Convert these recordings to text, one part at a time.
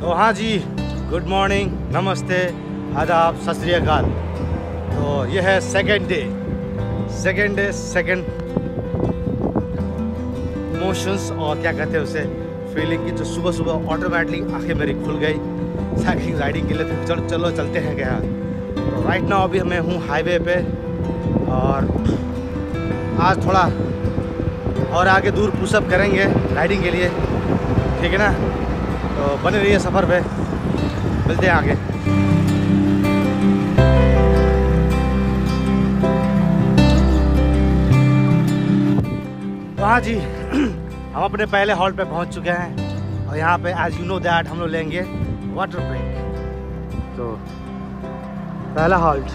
तो हाँ जी, good morning, नमस्ते, आदाब, सत श्री अकाल। तो ये है सेकंड इमोशंस और क्या कहते हैं उसे, फीलिंग की, जो सुबह सुबह ऑटोमेटिकली आंखें मेरी खुल गई साइकिलिंग राइडिंग के लिए। फिर चलो चलते हैं क्या। तो राइट नाउ अभी मैं हूँ हाईवे पे और आज थोड़ा और आगे दूर पुशअप करेंगे राइडिंग के लिए, ठीक है ना। तो बने रहिए सफ़र पे, मिलते हैं आगे। तो हाँ जी, हम अपने पहले हॉल्ट पे पहुंच चुके हैं और यहाँ पे एज यू नो दैट हम लोग लेंगे वाटर ब्रेक। तो पहला हॉल्ट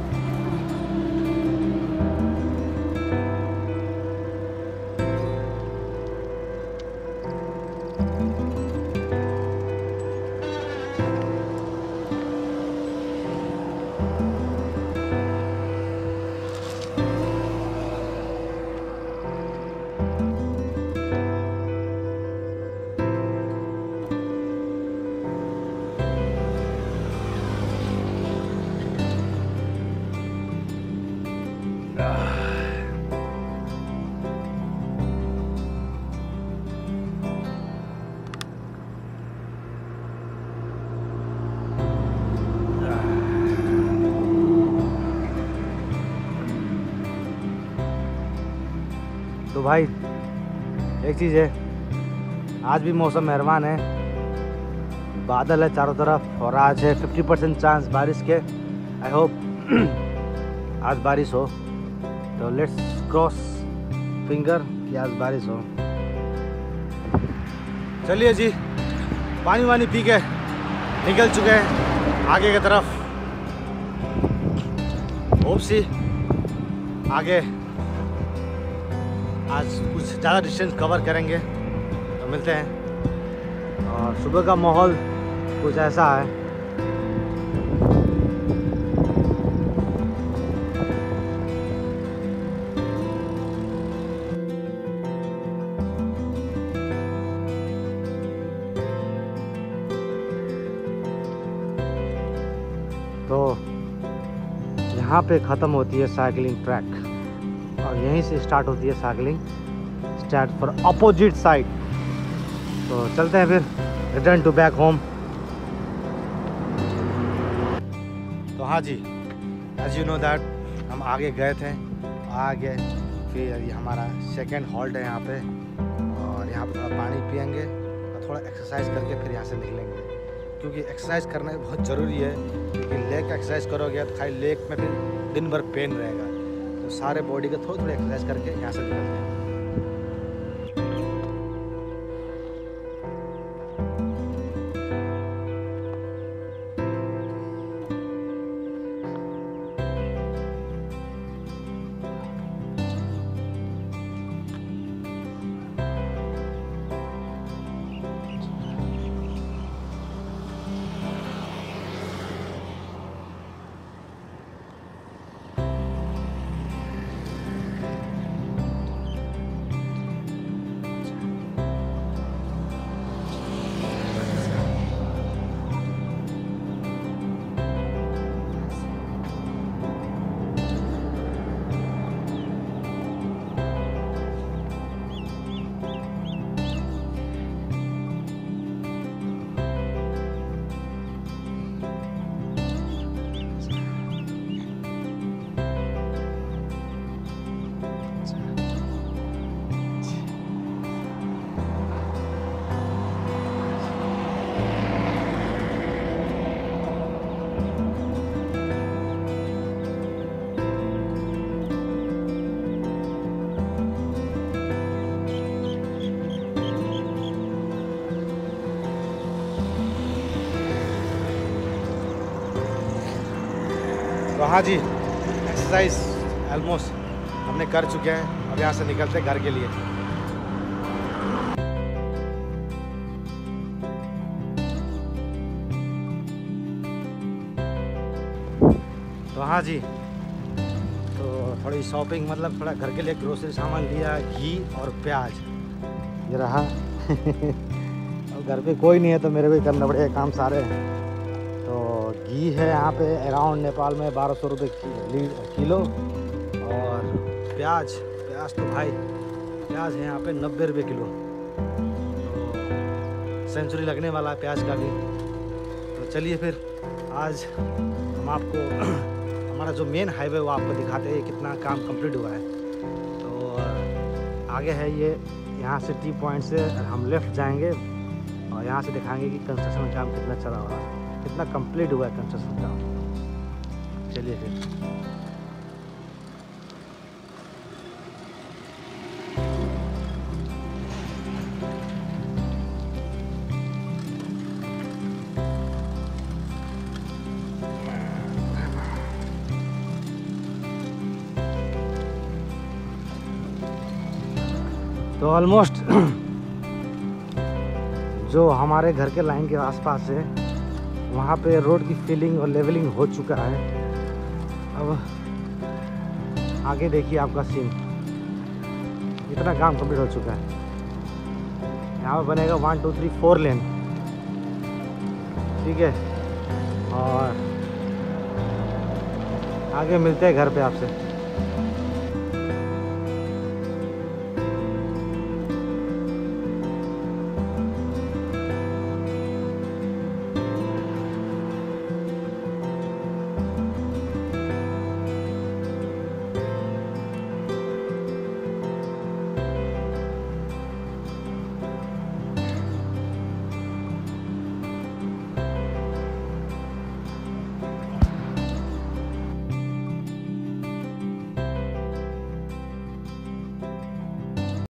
तो भाई एक चीज़ है, आज भी मौसम मेहरबान है, बादल है चारों तरफ और आज है 50% चांस बारिश के। आई होप आज बारिश हो, तो लेट्स क्रॉस फिंगर कि आज बारिश हो। चलिए जी, पानी वानी पी के निकल चुके हैं आगे की तरफ। होप सी आगे आज कुछ ज़्यादा डिस्टेंस कवर करेंगे, तो मिलते हैं। और सुबह का माहौल कुछ ऐसा है, तो यहाँ पे ख़त्म होती है साइकिलिंग ट्रैक और यहीं से स्टार्ट होती है cycling start for opposite side. तो चलते हैं फिर, रिटर्न टू बैक होम। तो हाँ जी, एज यू नो दैट हम आगे गए थे, आगे फिर ये हमारा सेकेंड हॉल्ट है यहाँ पे, और यहाँ पे थोड़ा पानी पियेंगे और थोड़ा एक्सरसाइज करके फिर यहाँ से निकलेंगे, क्योंकि एक्सरसाइज करना बहुत ज़रूरी है। क्योंकि लेग का एक्सरसाइज करोगे तो खाली लेग में फिर दिन भर पेन रहेगा, तो सारे बॉडी का थोड़ी थोड़ी एक्सरसाइज करके यहाँ से निकलते हैं। तो हाँ जी, एक्सरसाइज ऑलमोस्ट हमने कर चुके हैं, अब यहाँ से निकलते हैं घर के लिए। तो हाँ जी, तो थोड़ी शॉपिंग, मतलब थोड़ा घर के लिए ग्रोसरी सामान लिया, घी और प्याज, ये रहा अब घर पे कोई नहीं है तो मेरे भी करना पड़ेगा काम सारे। तो घी है यहाँ पे अराउंड नेपाल में 1200 रुपये किलो। और प्याज तो भाई प्याज है यहाँ पे 90 रुपये किलो। तो सेंचुरी लगने वाला है प्याज का भी। तो चलिए फिर आज हम आपको हमारा जो मेन हाईवे वो आपको दिखाते हैं कितना काम कंप्लीट हुआ है। तो आगे है ये, यहाँ से टी पॉइंट से हम लेफ़्ट जाएंगे और यहाँ से दिखाएंगे कि कंस्ट्रक्शन काम कितना चला हुआ है, कितना कंप्लीट हुआ है कंस्ट्रक्शन काम। चलिए फिर। तो ऑलमोस्ट जो हमारे घर के लाइन के आसपास है वहाँ पे रोड की फिलिंग और लेवलिंग हो चुका है। अब आगे देखिए आपका सीन, इतना काम कंप्लीट हो चुका है। यहाँ पे बनेगा 1 2 3 4 लेन, ठीक है। और आगे मिलते हैं घर पे आपसे।